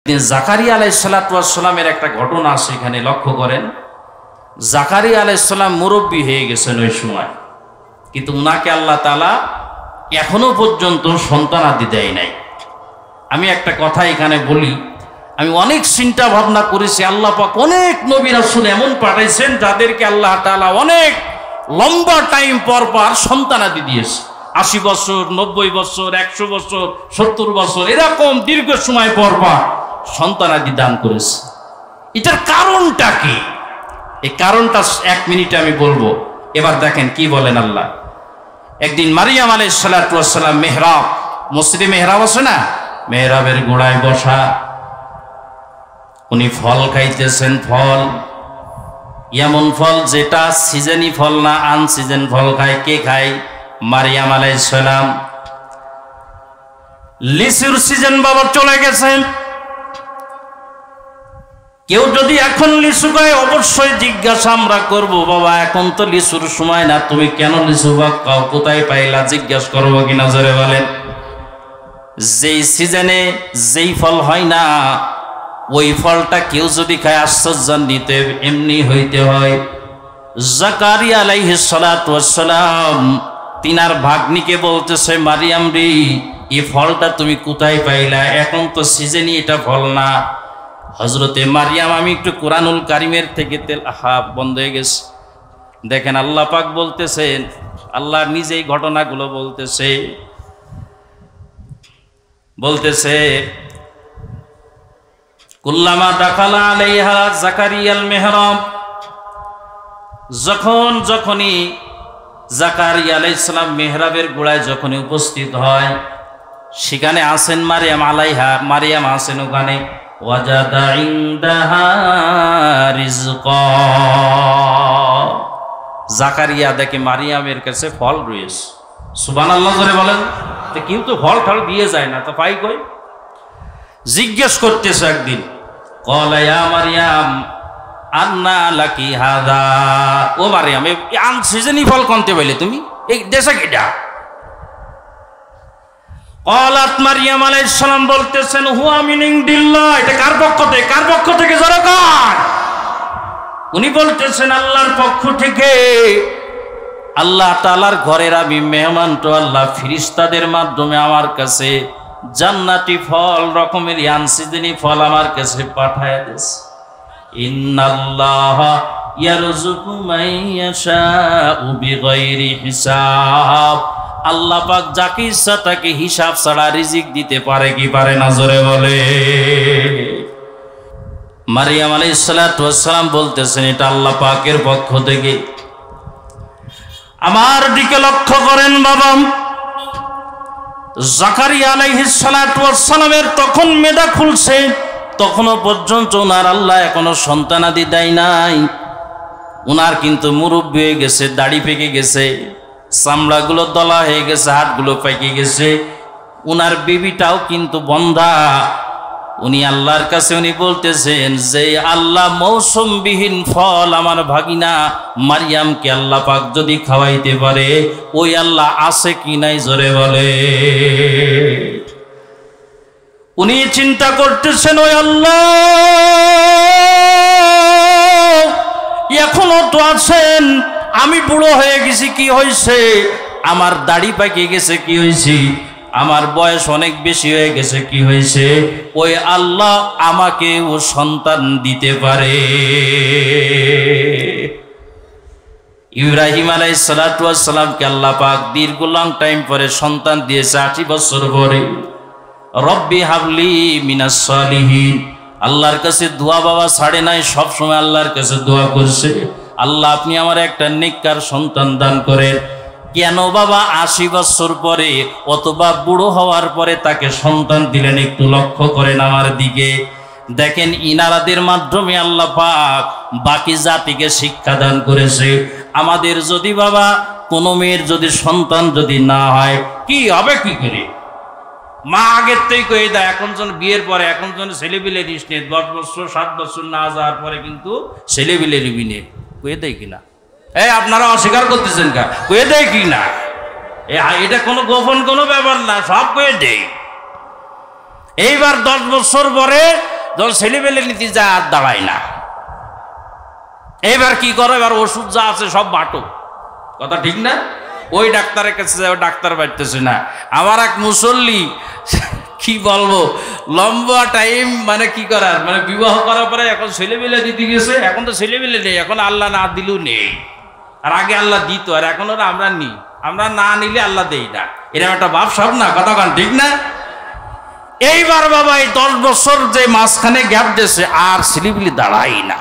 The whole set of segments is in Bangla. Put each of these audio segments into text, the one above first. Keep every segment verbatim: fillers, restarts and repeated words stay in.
জাকারিয়া আলাইহিস সালাতু ওয়াস সালামের একটা ঘটনা আছে, এখানে লক্ষ্য করেন। জাকারিয়া আলাইহিস সালাম মুরব্বী হয়ে গেছেন ওই সময়, কিন্তু উনাকে আল্লাহ তাআলা এখনো পর্যন্ত সন্তানাদি দেয় নাই। আমি একটা কথা এখানে বলি, আমি অনেক চিন্তা ভাবনা করেছি, আল্লাহ পাক অনেক নবী রাসূল এমন পাঠাইছেন যাদেরকে আল্লাহ তাআলা অনেক লম্বা টাইম পর পর সন্তানাদি দিয়েছে। আশি বছর, নব্বই বছর, একশো বছর, সত্তর বছর, এরকম দীর্ঘ সময় পর পর সন্তানাদি দান করেছে। এটার কারণটা কি? এই কারণটা এক মিনিটে আমি বলবো। এবার দেখেন কি বলেন আল্লাহ। একদিন মারিয়াম আলাইহিস সালাতু ওয়াস সালাম মেহরাব, মসজিদে মেহরাব আছে না, মেহরাবের গোড়ায় বসা, উনি ফল খাইতেছেন। ফল এমন ফল যেটা সিজনি ফল না, আনসিজন ফল খায়। কে খায়? মারিয়াম আলাইহিস সালাম। লিচুর সিজন বাবা চলে গেছেন। কেউ যদি এখন লিচু খায় অবশ্যই জিজ্ঞাসা আমরা করবো, বাবা এখন তো লিচুর সময় না, তুমি কেন লিচু বা খাও, কোথায় পাইলা, জিজ্ঞাসা করবো কিনা জোরে বলেন। যেই সিজনে যেই ফল হয় না, ওই ফলটা কেউ যদি খায় আশ্চর্যান্বিত এমনি হইতে হয়। জাকারিয়া আলাইহিস সালাতু ওয়াস সালাম তিনার ভাগ্নিকে বলতেছে, মারিয়াম রে, এই ফলটা তুমি কোথায় পাইলা, এখন তো সিজনই এটা ফল না। হযরতে মারিয়াম, আমি একটু কোরআনুল কারিমের থেকে তেল হা বন্ধ হয়ে গেছে। দেখেন আল্লাহ পাক বলতেছেন, আল্লাহ নিজেই ঘটনাগুলো বলতেছে বলতেছে কুল্লামা দাখালা আলাইহা জাকারিয়াল মেহরাব, যখন যখনই জাকারিয়া আলাইহিস সালাম মেহরাবের গোড়ায় যখনই উপস্থিত হয়, সেখানে আছেন মারিয়াম আলাইহা, মারিয়াম আছেন ওখানে। ওয়াজাদা ইনদাহা রিজকা, জাকারিয়া দেখে মারিয়ামের কাছে ফল রয়েছে। সুবহানাল্লাহ জোরে বলেন। তো কেউ তো ফল ফল দিয়ে যায় না, তো পাই কই? জিজ্ঞেস করতেছে একদিন, ক্বালা ইয়া মারিয়াম আন্না লাকি হাদা, ও মারিয়াম এই আনসিজনি ফল কোনতে পাইলে তুমি, এই দেশে কিটা? ক্বালাত মারিয়াম আলাইহিস সালাম বলতেছেন, হুয়া মিন ইনদিল্লাহ, এটা কার পক্ষ থেকে? কার পক্ষ থেকে জোরে কর। উনি বলতেছেন আল্লাহর পক্ষ থেকে। আল্লাহ তাআলার ঘরের আমি মেহমান, তো আল্লাহ ফেরেশতাদের মাধ্যমে আমার কাছে জান্নাতি ফল রকমের আনসিজনি ফল আমার কাছে পাঠায় দিয়েছে। ইন্নাল্লাহা ইয়ারযুকু মান ইয়াশাউ বিগাইরি হিসাব, আল্লাহ পাক যাকে ইচ্ছা তাকে হিসাব ছাড়া রিজিক দিতে পারে কি পারে না জোরে বলে। মারিয়াম আলাইহিস সালাতু ওয়াস সালাম বলতেছেন, এটা আল্লাহ পাকের পক্ষ থেকে। আমার দিকে লক্ষ্য করেন বাবা। জাকারিয়া আলাইহিস সালাতু ওয়াস সালামের তখন মেধা খুলছে, তখনও পর্যন্ত ওনার আল্লাহ এখনো সন্তানাদি দেয় নাই। ওনার কিন্তু মুরব্বী হয়ে গেছে, দাড়ি পেকে গেছে, চামড়াগুলো দলা হয়ে গেছে, হাতগুলো পেকে গেছে। ওনার বেবিটাও কিন্তু বন্ধা। উনি আল্লাহর কাছে উনি বলতেছেন যে আল্লাহ মৌসুমবিহীন ফল আমার ভাগিনা মারিয়ামকে আল্লাহ পাক যদি খাওয়াইতে পারে, ওই আল্লাহ আছে কি নাই জোরে বলে। উনি চিন্তা করতেছেন, ওই আল্লাহ এখনো তো আছেন, আমি বুড়ো হয়ে গেছি কি হয়েছে, আমার দাড়ি পাকে গেছে কি হয়েছে, আমার বয়স অনেক বেশি হয়ে গেছে কি হয়েছে, ওই আল্লাহ আমাকে ও সন্তান দিতে পারে। ইব্রাহিম আলাইহিস সালাতু ওয়াস সালামকে আল্লাহ পাক দীর্ঘ লং টাইম পরে সন্তান দিয়েছে, আশি বছর পরে। রব্বি হাবলি মিনাস সালিহিন, আল্লাহর কাছে দোয়া বাবা ছাড়ে নাই, সব সময় আল্লাহর কাছে দোয়া করছে, আল্লাহ আপনি আমার একটা নেককার সন্তান দান করেন। কেন বাবা আশি বছর পরে অথবা বুড়ো হওয়ার পরে তাকে সন্তান দিলেন? একটু লক্ষ্য করেন আমার দিকে। দেখেন ইনারাদের মাধ্যমে আল্লাহ পাক বাকি জাতিকে শিক্ষা দান করেছে। আমাদের যদি বাবা কোনো মেয়ের যদি সন্তান যদি না হয়, কি হবে কি করে? মা আগের থেকে কয়ে দেয়, এখন যখন বিয়ের পরে এখন যখন ছেলেপিলে রিস নেই, দশ বছর সাত বছর না যাওয়ার পরে কিন্তু ছেলেপিলে রিবি নেই, কয়ে দেয় কিনা? এই আপনারা অস্বীকার করতেছেন কা? কয়ে দেয় কি না? এটা কোনো গোপন কোনো ব্যাপার না, সব কয়ে দেয়। এইবার দশ বছর পরে যখন ছেলেবেলে নিতে যায় আর দাঁড়ায় না। এবার কি করো, এবার ওষুধ যা আছে সব বাটো, কথা ঠিক না? ওই ডাক্তারের কাছে যায়, ডাক্তার বাড়তেছে না। আমার এক মুসল্লি কি বলবো, লম্বা টাইম মানে কি করার, মানে বিবাহ করার পরে এখন ছেলেবেলে দিতে গেছে, এখন তো ছেলেবেলে নেই, এখন আল্লাহ না দিলেও নেই। আর আগে আল্লাহ দিত, আর এখন ওরা আমরা নিই, আমরা না নিলে আল্লাহ দেই না, এরকম একটা ভাব সব না, কথা কান ঠিক না? এইবার বাবা এই দশ বছর যে মাঝখানে গ্যাপ দিয়েছে আর ছেলেবেলে দাঁড়াই না।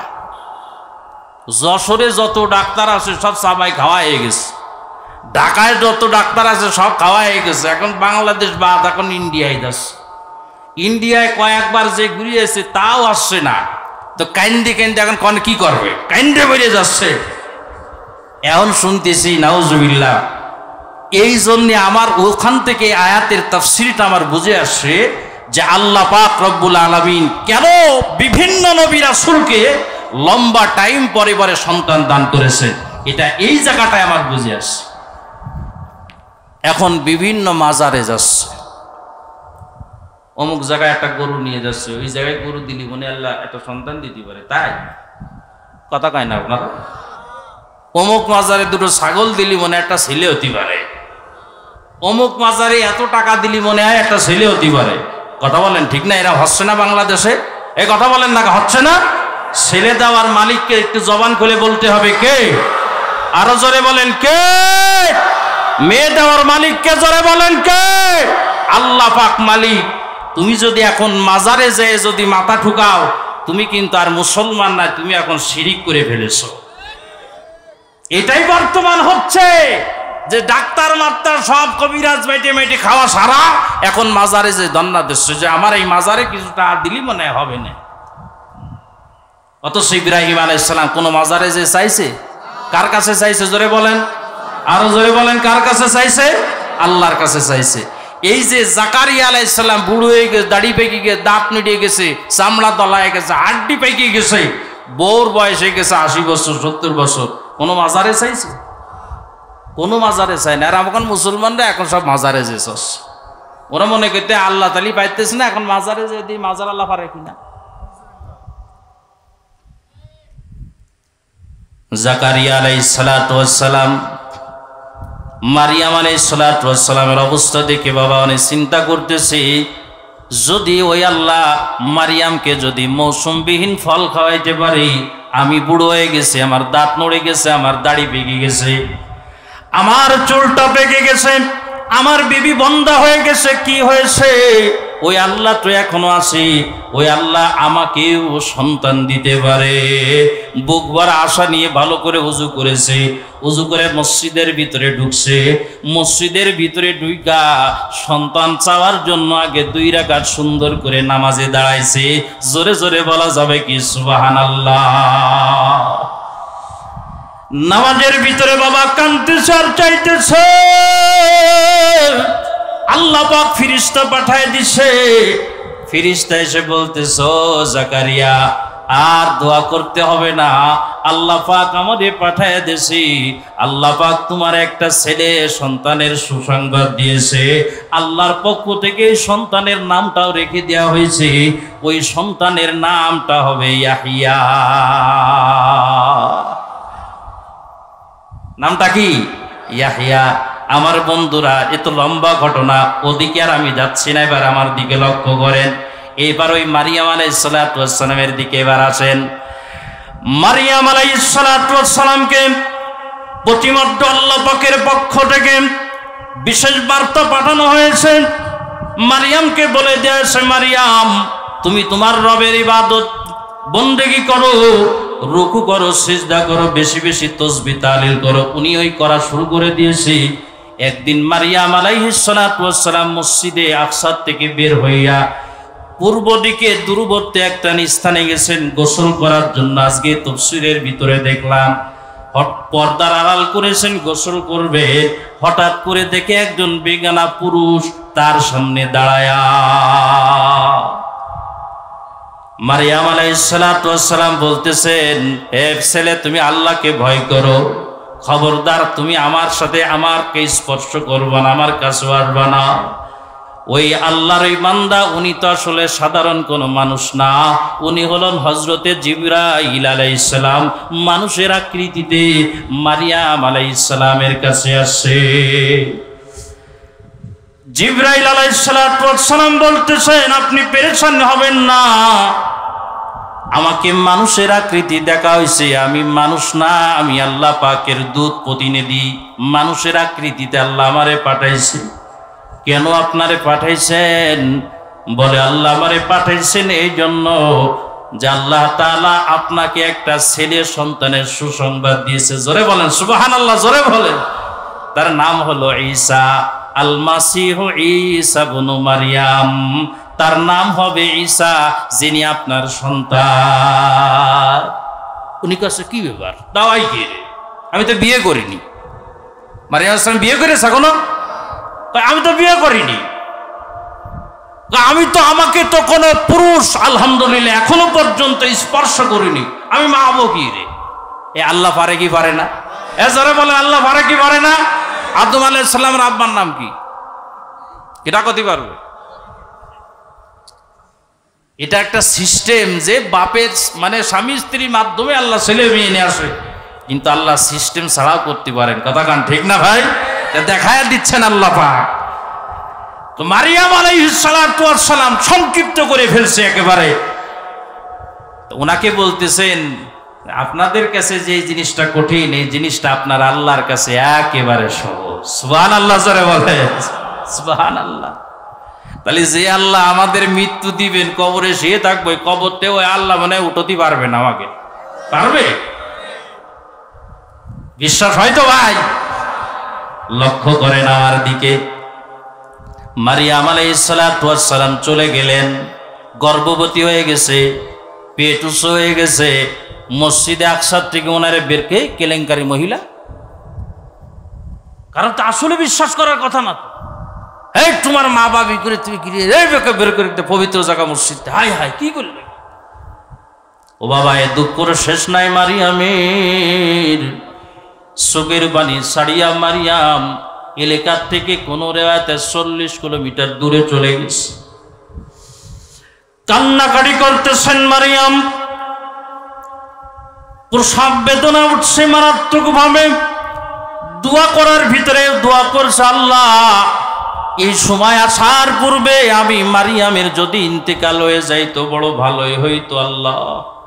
যশোরে যত ডাক্তার আছে সব চাবাই খাওয়া হয়ে গেছে, ঢাকায় যত ডাক্তার আছে সব খাওয়া হয়ে গেছে, এখন বাংলাদেশ বাদ এখন ইন্ডিয়ায় যাচ্ছে। ইন্ডিয়ায় কয়েকবার যে ঘুরিয়েছে তাও আসছে না, তো কাইন্দে কাইন্দে এখন কোন কি করবে, কাইন্দে বেরিয়ে যাচ্ছে। এখন শুনতেছি নাউজুবিল্লাহ। এই জন্যে আমার ওখান থেকে আয়াতের তাফসীরটা আমার বুঝে আসছে যে আল্লাহ পাক রব্বুল আলামিন কেন বিভিন্ন নবী রাসূলকে লম্বা টাইম পরে পরে সন্তান দান করেছে, এটা এই জায়গাটায় আমার বুঝে আসছে। এখন বিভিন্ন মাজারে যাচ্ছে, অমুক জায়গায় একটা গরু নিয়ে যাচ্ছে, ওই জায়গায় গরু দিলি মনে আল্লাহ একটা সন্তান দিতে পারে, তাই কথা কয় না আপনারা? অমুক মাজারে দুটো ছাগল দিলি মনে একটা ছেলে হতে পারে, অমুক মাজারে এত টাকা দিলি মনে হয় একটা ছেলে হতে পারে, কথা বলেন ঠিক না? এরা হচ্ছে না বাংলাদেশে? এই কথা বলেন না, হচ্ছে না? ছেলে দেওয়ার মালিককে একটু জবান খুলে বলতে হবে, কে? আরো জোরে বলেন কে? মেয়ে দেওয়ার মালিককে জোরে বলেন কে? আল্লাহ পাক মালিক। তুমি যদি এখন মাজারে যেয়ে যদি মাথা ঠুকাও, তুমি কিন্তু আর মুসলমান না, তুমি এখন শিরিক করে ফেলেছো। এটাই বর্তমান হচ্ছে, যে ডাক্তার মাত্তার সব কবিরাজ মেটে মেটে খাওয়া সারা, এখন মাজারে যে দন্না দিচ্ছে যে আমার এই মাজারে কিছুটা আর দিলি মনে হবে না। অথচ ইব্রাহিম আলাইহিস সালাম কোন মাজারে যে চাইছে? কার কাছে চাইছে জোরে বলেন, আরো জোরে বলেন, কার কাছে চাইছে? আল্লাহর কাছে চাইছে। এই যে জাকারিয়া আলাইহিস সালাম বুড়ো হয়ে গেছে, দাড়ি পেকে গেছে, দাঁত নেড়ে গেছে, চামড়া দলায় গেছে, হাড্ডি পেকে গেছে, বউর বয়স হয়ে গেছে আশি বছর সত্তর বছর, কোনো মাজারে চাইছে? কোনো মাজারে চাই না। আর এখন মুসলমানরা এখন সব মাজারে যেছস, ওরা মনে করতে আল্লাহ তালি পাইতেছে না, এখন মাজারে যে দিই, মাজার আল্লাহ পারে কিনা। জাকারিয়া আলাইহিস সালাতু ওয়াস সালাম মারিয়াম আলাইহিস সালাতু ওয়াস সালামের অবস্থা দেখে বাবা অনেক চিন্তা করতেছে, যদি ওই আল্লাহ মারিয়ামকে যদি মৌসুমবিহীন ফল খাওয়াইতে পারি, আমি বুড়ো হয়ে গেছে, আমার দাঁত নড়ে গেছে, আমার দাড়ি পেকে গেছে, আমার চুলটা পেকে গেছে, আমার বিবি বন্ধা হয়ে গেছে, কি হয়েছে? ওই আল্লাহ তো এখনো আছে, ওই আল্লাহ আমাকেও সন্তান দিতে পারে। বুকবার আশা নিয়ে ভালো করে উজু করেছে, উজু করে মসজিদের ভিতরে ঢুকছে, মসজিদের ভিতরে ঢুকা সন্তান চাওয়ার জন্য আগে দুই রাকাত সুন্দর করে নামাজে দাঁড়াইছে। জোরে জোরে বলা যাবে কি সুবহানাল্লাহ? নামাজের ভিতরে বাবা কাঁদতেছে আর চাইতেছে, আল্লাহ পাক ফিরিস্তা পাঠায় দিছে। ফিরিস্তা এসে বলতেছে, জাকারিয়া আর দোয়া করতে হবে না, আল্লাহ পাক আমাদের পাঠায় দিয়েছি, আল্লাহ পাক তোমার একটা ছেলে সন্তানের সুসংবাদ দিয়েছে, আল্লাহর পক্ষ থেকে সন্তানের নামটাও রেখে দেওয়া হয়েছে, ওই সন্তানের নামটা হবে ইয়াহিয়া। নামটা কি? ইয়াহিয়া। আমার বন্ধুরা, এত লম্বা ঘটনা, ওদিকে আর আমি যাচ্ছি না, এবার আমার দিকে লক্ষ্য করেন। এবার ওই মারিয়াম আলাইহিস সালাতু ওয়াস সালামের দিকে এবার আসেন। মারিয়াম আলাইহিস সালাতু ওয়াস সালামকে প্রতিমধ্যে আল্লাহ পাকের পক্ষ থেকে বিশেষ বার্তা পাঠানো হয়েছে। মারিয়ামকে বলে দিয়েছে, মারিয়াম তুমি তোমার রবের ইবাদত বন্দেগী করো, রুকু করো, সিজদা করো, বেশি বেশি তাসবিহ তাহলিল করো। উনি ওই করা শুরু করে দিয়েছে। একদিন মারিয়াম আলাইহিস সালাতু ওয়াস সালাম মসজিদে আকসা থেকে বের হইয়া পূর্ব দিকে দূরবর্তী একটা স্থানে গেছেন গোসল করার জন্য। আজকে তাফসীরের ভিতরে দেখলাম পর্দার আড়াল করেছেন, গোসল করবে, হঠাৎ করে দেখে একজন বেগানা পুরুষ তার সামনে দাঁড়ায়া। মারিয়াম আলাইহিস সালাতু ওয়াস সালাম বলতেছেন, হে ছেলে, তুমি আল্লাহকে ভয় করো, খবরদার তুমি আমার সাথে আমাকে স্পর্শ করবা না, আমার কাছে আসবা না। ওই আল্লাহর ওই বান্দা উনি তো আসলে সাধারণ কোনো মানুষ না, উনি হলেন হযরতে জিবরাইল আলাইহিস সালাম। মানুষের আকৃতিতে মারিয়াম আলাইহিস সালামের কাছে আসে। জিবরাইল আলাইহিস সালাম বলতেছেন, আপনি পেরেশান হবেন না, আমাকে মানুষের আকৃতি দেখা হয়েছে, আমি মানুষ না, আমি আল্লাহ পাকের দূত প্রতিনিধি। মানুষের আকৃতিতে আল্লাহ আমারে পাঠাইছে। কেন আপনারে পাঠাইছেন? বলে আল্লাহ আমারে পাঠাইছেন এই জন্য যে আল্লাহ তাআলা আপনাকে একটা ছেলে সন্তানের সুসংবাদ দিয়েছে। জোরে বলেন সুবহানাল্লাহ, জোরে বলেন। তার নাম হলো ঈসা আল মাসিহ, ঈসা ইবনে মারইয়াম। তার নাম হবে ঈসা, যিনি আপনার সন্তান। উনি কাছে কি ব্যাপার, দাওয়াই কি রে? আমি তো বিয়ে করিনি। মারিয়াম আসলাম বিয়ে করেছে এখনো? আমি তো বিয়ে করিনি। আমি তো, আমাকে তো কোনো পুরুষ আলহামদুলিল্লাহ এখনো পর্যন্ত স্পর্শ করিনি, আমি মা হবো কি রে? এ আল্লাহ পারে কি পারে না? এ জোরে বলে আল্লাহ পারে কি পারে না? আদম আলাইহিস সালামের আব্বার নাম কি? এটা কতি পারবে? এটা একটা সিস্টেম যে বাপের মানে স্বামী স্ত্রীর মাধ্যমে আল্লাহ ছেলে মেয়ে নিয়ে আসে, কিন্তু আল্লাহ সিস্টেম ছাড়াও করতে পারেন। কথা কান ঠিক না ভাই? দেখায় দিচ্ছেন আল্লাহ পাক। তো মারিয়াম আলাইহিস সালাতু ওয়াস সালাম সংক্ষিপ্ত করে ফেলছে একেবারে। তো ওনাকে বলতেছেন, আপনাদের কাছে যে জিনিসটা কঠিন, এই জিনিসটা আপনার আল্লাহর কাছে একেবারে সহজ। সুবহানাল্লাহ, জোরে বলে সুবহানাল্লাহ। তাহলে যে আল্লাহ আমাদের মৃত্যু দিবেন, কবরে শুয়ে থাকবে, কবরতে ওই আল্লাহ মানে উঠতে পারবে না? আমাকে পারবে? বিশ্বাস হয়তো ভাই? লক্ষ্য করেন আমার দিকে। মারিয়াম আলাইহিস সালাতু ওয়াস সালাম চলে গেলেন, গর্ভবতী হয়ে গেছে, পেট উঁচু হয়ে গেছে। মসজিদে আকসা থেকে ওনারে বেরকে কেলেঙ্কারি মহিলা, কারণ তা আসলে বিশ্বাস করার কথা না। এই তোমার মা বাবি করে তুমি কি এই বেকে বের করে পবিত্র জায়গা মসজিদে, হাই হাই কি করলে? ও বাবা, এ দুঃখ করে শেষ নাই মারিয়ামের। চোখের বাণী ছাড়িয়া মারিয়াম এলাকার থেকে কোন রেওয়ায়তে চল্লিশ কিলোমিটার দূরে চলে গেছে। কান্নাকাটি করতেছেন মারিয়াম। প্রসব বেদনা উঠছে মারাত্মক ভাবে। দোয়া করার ভিতরে দোয়া করছে, আল্লাহ এই সময় আসার পূর্বে আমি মারিয়ামের যদি ইন্তেকাল হয়ে যাইতো বড় ভালোই হইতো আল্লাহ।